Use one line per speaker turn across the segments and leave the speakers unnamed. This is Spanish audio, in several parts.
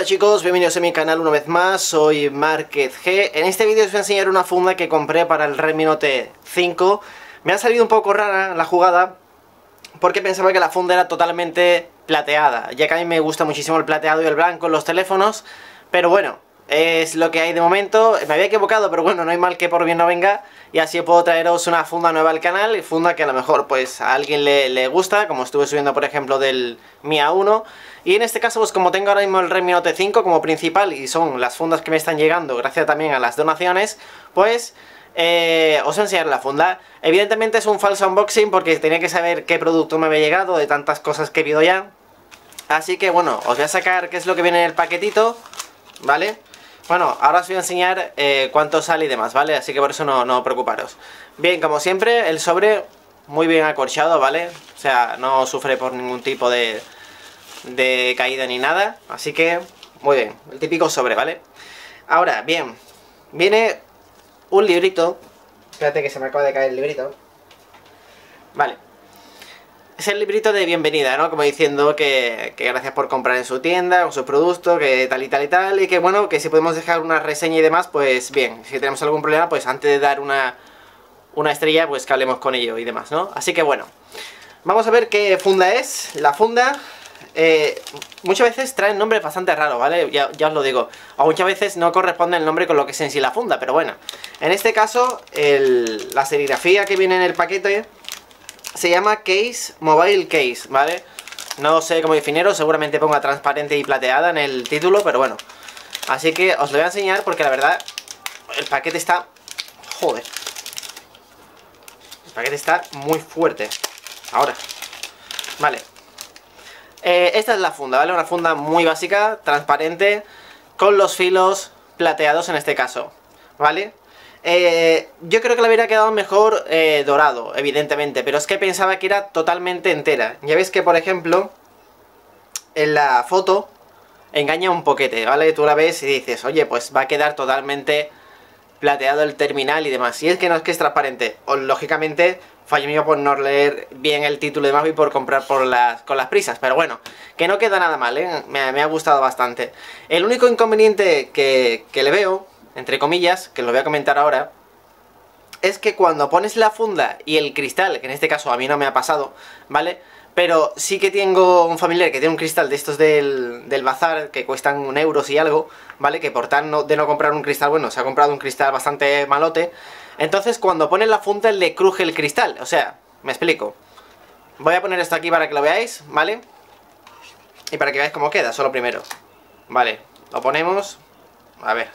Hola chicos, bienvenidos a mi canal una vez más, soy MarketG. En este vídeo os voy a enseñar una funda que compré para el Redmi Note 5. Me ha salido un poco rara la jugada, porque pensaba que la funda era totalmente plateada, ya que a mí me gusta muchísimo el plateado y el blanco en los teléfonos. Pero bueno, es lo que hay de momento. Me había equivocado, pero bueno, no hay mal que por bien no venga. Y así puedo traeros una funda nueva al canal, y funda que a lo mejor pues a alguien le gusta, como estuve subiendo por ejemplo del Mi A1. Y en este caso pues como tengo ahora mismo el Redmi Note 5 como principal, y son las fundas que me están llegando gracias también a las donaciones, pues os voy a enseñar la funda. Evidentemente es un falso unboxing porque tenía que saber qué producto me había llegado de tantas cosas que he visto ya. Así que bueno, os voy a sacar qué es lo que viene en el paquetito, ¿vale? Bueno, ahora os voy a enseñar cuánto sale y demás, ¿vale? Así que por eso no preocuparos. Bien, como siempre, el sobre muy bien acolchado, ¿vale? O sea, no sufre por ningún tipo de caída ni nada. Así que, muy bien, el típico sobre, ¿vale? Ahora, bien, viene un librito. Espérate que se me acaba de caer el librito. Vale. Es el librito de bienvenida, ¿no? Como diciendo que gracias por comprar en su tienda, con sus productos, que tal y tal y tal. Y que bueno, que si podemos dejar una reseña y demás, pues bien. Si tenemos algún problema, pues antes de dar una estrella, pues que hablemos con ello y demás, ¿no? Así que bueno, vamos a ver qué funda es. La funda muchas veces trae nombres bastante raros, ¿vale? Ya os lo digo. O muchas veces no corresponde el nombre con lo que es en sí la funda, pero bueno. En este caso, la serigrafía que viene en el paquete se llama Case Mobile Case, ¿vale? No sé cómo definirlo, seguramente ponga transparente y plateada en el título, pero bueno. Así que os lo voy a enseñar porque la verdad, el paquete está... Joder. El paquete está muy fuerte. Ahora. Vale. Esta es la funda, ¿vale? Una funda muy básica, transparente, con los filos plateados en este caso, ¿vale? Yo creo que le hubiera quedado mejor dorado, evidentemente, pero es que pensaba que era totalmente entera. Ya veis que, por ejemplo, en la foto engaña un poquete, ¿vale? Tú la ves y dices, oye, pues va a quedar totalmente plateado el terminal y demás. Y es que no es que es transparente. O, lógicamente, fallo mío por no leer bien el título de más y por comprar con las prisas. Pero bueno, que no queda nada mal, ¿eh? Me ha gustado bastante. El único inconveniente que le veo, entre comillas, que lo voy a comentar ahora, es que cuando pones la funda y el cristal, que en este caso a mí no me ha pasado, ¿vale? Pero sí que tengo un familiar que tiene un cristal de estos del bazar, que cuestan 1 € y algo, ¿vale? Que por tal de no comprar un cristal, bueno, se ha comprado un cristal bastante malote. Entonces cuando pones la funda le cruje el cristal, o sea, me explico. Voy a poner esto aquí para que lo veáis, ¿vale? Y para que veáis cómo queda, solo primero. Vale, lo ponemos. A ver.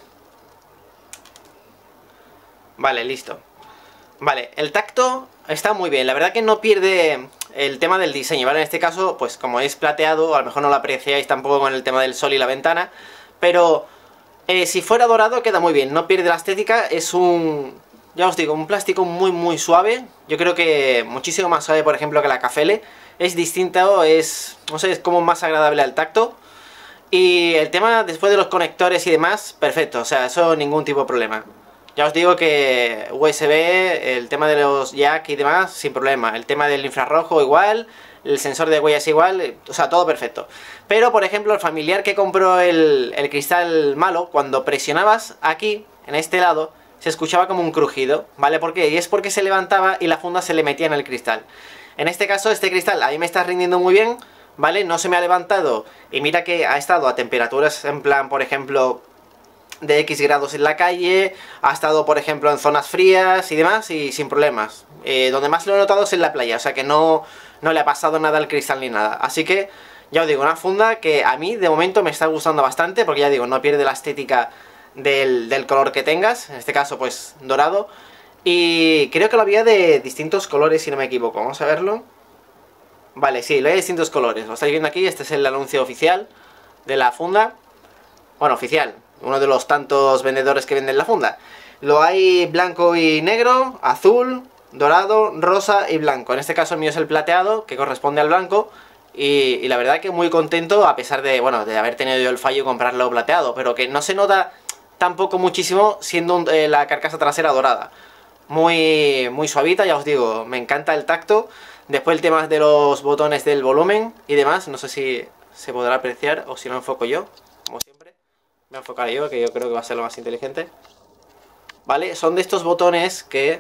Vale, listo. Vale, el tacto está muy bien, la verdad que no pierde el tema del diseño, ¿vale? En este caso, pues como es plateado, a lo mejor no lo apreciáis tampoco con el tema del sol y la ventana, pero si fuera dorado queda muy bien, no pierde la estética, es ya os digo, un plástico muy suave. Yo creo que muchísimo más suave, por ejemplo, que la Cafele. Es distinto, no sé, es como más agradable al tacto. Y el tema después de los conectores y demás, perfecto, o sea, eso ningún tipo de problema. Ya os digo que USB, el tema de los jack y demás, sin problema. El tema del infrarrojo igual, el sensor de huellas igual, o sea, todo perfecto. Pero, por ejemplo, el familiar que compró el cristal malo, cuando presionabas aquí, en este lado, se escuchaba como un crujido, ¿vale? ¿Por qué? Y es porque se levantaba y la funda se le metía en el cristal. En este caso, este cristal a mí me está rindiendo muy bien, ¿vale? No se me ha levantado y mira que ha estado a temperaturas en plan, por ejemplo, de X grados en la calle, ha estado por ejemplo en zonas frías y demás y sin problemas. Donde más lo he notado es en la playa, o sea que no le ha pasado nada al cristal ni nada. Así que ya os digo, una funda que a mí de momento me está gustando bastante, porque ya digo, no pierde la estética del color que tengas, en este caso pues dorado. Y creo que lo había de distintos colores si no me equivoco, vamos a verlo. Vale, sí, lo hay de distintos colores, lo estáis viendo aquí, este es el anuncio oficial de la funda. Bueno, oficial, uno de los tantos vendedores que venden la funda. Lo hay blanco y negro, azul, dorado, rosa y blanco. En este caso el mío es el plateado, que corresponde al blanco. Y la verdad que muy contento, a pesar de, bueno, de haber tenido yo el fallo de comprarlo plateado. Pero que no se nota tampoco muchísimo siendo la carcasa trasera dorada. Muy suavita, ya os digo, me encanta el tacto. Después el tema de los botones del volumen y demás, no sé si se podrá apreciar o si lo enfoco yo, como siempre. Voy a enfocar yo, que yo creo que va a ser lo más inteligente. ¿Vale? Son de estos botones que...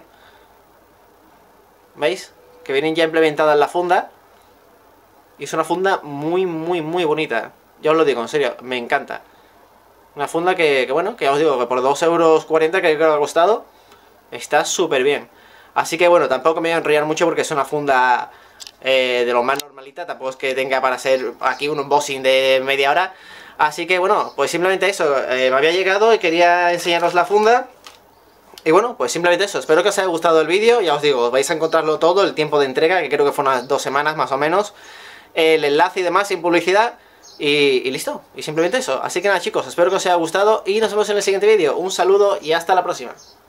¿Veis? Que vienen ya implementadas en la funda. Y es una funda muy, muy, muy bonita. Ya os lo digo, en serio, me encanta. Una funda que bueno, que ya os digo, que por 2,40 € que creo que ha costado, está súper bien. Así que bueno, tampoco me voy a enrollar mucho porque es una funda de lo más normalita. Tampoco es que tenga para ser aquí un unboxing de media hora. Así que bueno, pues simplemente eso. Me había llegado y quería enseñaros la funda. Y bueno, pues simplemente eso. Espero que os haya gustado el vídeo. Ya os digo, vais a encontrarlo todo, el tiempo de entrega, que creo que fue unas 2 semanas más o menos. El enlace y demás sin publicidad. Y listo, y simplemente eso. Así que nada chicos, espero que os haya gustado y nos vemos en el siguiente vídeo. Un saludo y hasta la próxima.